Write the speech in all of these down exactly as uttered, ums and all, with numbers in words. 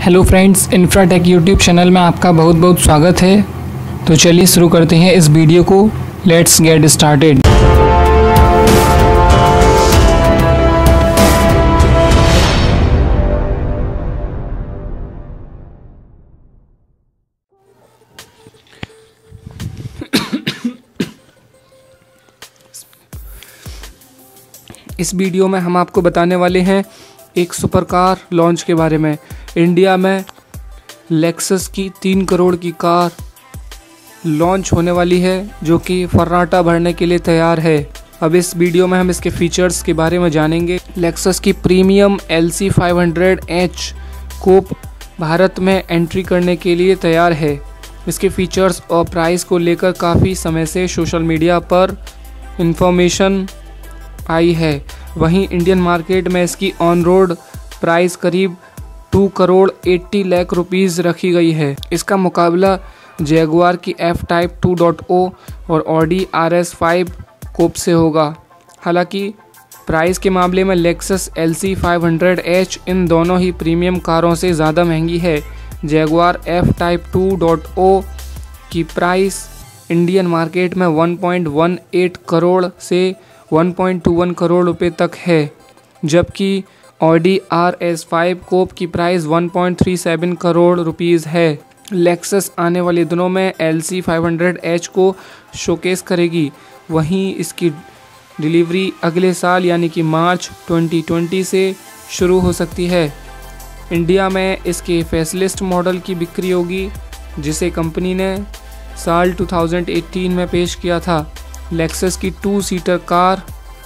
Hello friends, Infratech YouTube channel में आपका बहुत बहुत स्वागत है। तो चलिए शुरू करते हैं इस वीडियो को। Let's get started. इस वीडियो में हम आपको बताने वाले हैं एक सुपर कार लॉन्च के बारे में। इंडिया में लेक्सस की तीन करोड़ की कार लॉन्च होने वाली है, जो कि फर्राटा भरने के लिए तैयार है। अब इस वीडियो में हम इसके फीचर्स के बारे में जानेंगे। लेक्सस की premium L C five hundred H coupe Bharat में एंट्री करने के लिए तैयार है। इसके फीचर्स और प्राइस को लेकर काफ़ी समय से सोशल मीडिया पर इंफॉर्मेशन आई है। वहीं इंडियन मार्केट में इसकी ऑन रोड प्राइस करीब टू करोड़ अस्सी लाख रुपीस रखी गई है। इसका मुकाबला जैगुआर की F type two point O और Audi R S five coupe से होगा। हालांकि प्राइस के मामले में Lexus L C five hundred H इन दोनों ही प्रीमियम कारों से ज़्यादा महंगी है। Jaguar F type two point O की प्राइस इंडियन मार्केट में one point one eight crore से one point two one crore रुपए तक है, जबकि Audi R S five coupe की price one point three seven crore rupees है। लेक्सस आने वाले दिनों में L C five hundred H को शोकेस करेगी। वहीं इसकी डिलीवरी अगले साल यानी कि मार्च ट्वेंटी ट्वेंटी से शुरू हो सकती है। इंडिया में इसके फेसलिस्ट मॉडल की बिक्री होगी, जिसे कंपनी ने साल टू थाउजेंड एटीन में पेश किया था। लेक्सस की टू सीटर कार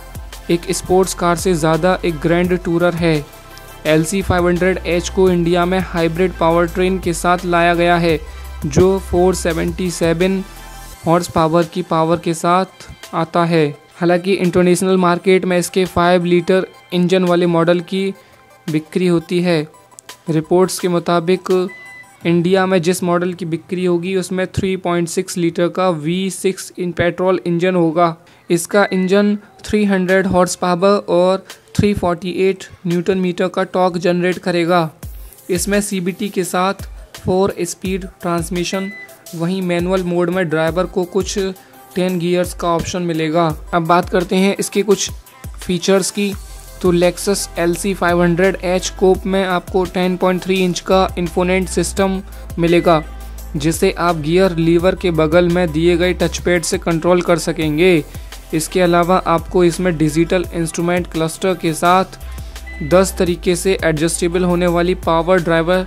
एक स्पोर्ट्स कार से ज़्यादा एक ग्रैंड टूरर है। L C five hundred H को इंडिया में हाइब्रिड पावर ट्रेन के साथ लाया गया है, जो four seventy seven horse power की पावर के साथ आता है। हालांकि इंटरनेशनल मार्केट में इसके फाइव लीटर इंजन वाले मॉडल की बिक्री होती है। रिपोर्ट्स के मुताबिक इंडिया में जिस मॉडल की बिक्री होगी उसमें थ्री पॉइंट सिक्स लीटर का वी सिक्स इन पेट्रोल इंजन होगा। इसका इंजन थ्री हंड्रेड हॉर्स पावर और three forty eight newton metre का टॉर्क जनरेट करेगा। इसमें सी बी टी के साथ फोर स्पीड ट्रांसमिशन, वहीं मैनुअल मोड में ड्राइवर को कुछ टेन गियर्स का ऑप्शन मिलेगा। अब बात करते हैं इसके कुछ फीचर्स की। तो Lexus L C five hundred H coupe में आपको टेन पॉइंट थ्री इंच का इन्फोटेनमेंट सिस्टम मिलेगा, जिसे आप गियर लीवर के बगल में दिए गए टचपैड से कंट्रोल कर सकेंगे। इसके अलावा आपको इसमें डिजिटल इंस्ट्रूमेंट क्लस्टर के साथ दस तरीके से एडजस्टेबल होने वाली पावर ड्राइवर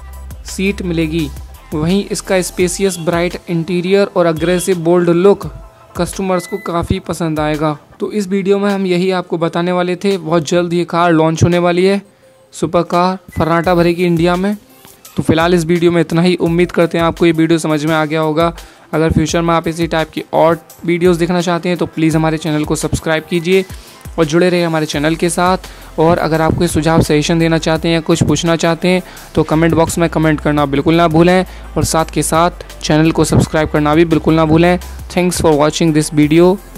सीट मिलेगी। वहीं इसका स्पेसियस ब्राइट इंटीरियर और अग्रेसिव बोल्ड लुक कस्टमर्स को काफ़ी पसंद आएगा। तो इस वीडियो में हम यही आपको बताने वाले थे। बहुत जल्द ये कार लॉन्च होने वाली है। सुपर कार फर्राटा भरेगी इंडिया में। तो फिलहाल इस वीडियो में इतना ही। उम्मीद करते हैं आपको ये वीडियो समझ में आ गया होगा। अगर फ्यूचर में आप इसी टाइप की और वीडियोस देखना चाहते हैं तो प्लीज़ हमारे चैनल को सब्सक्राइब कीजिए और जुड़े रहिए हमारे चैनल के साथ। और अगर आप कोई सुझाव सजेशन देना चाहते हैं, कुछ पूछना चाहते हैं, तो कमेंट बॉक्स में कमेंट करना बिल्कुल ना भूलें और साथ के साथ चैनल को सब्सक्राइब करना भी बिल्कुल ना भूलें। Thanks for watching this video.